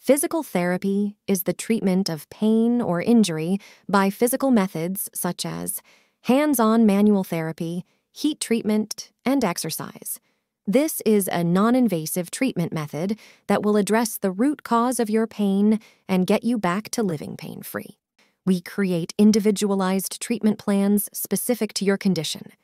Physical therapy is the treatment of pain or injury by physical methods such as hands-on manual therapy, heat treatment, and exercise. This is a non-invasive treatment method that will address the root cause of your pain and get you back to living pain-free. We create individualized treatment plans specific to your condition,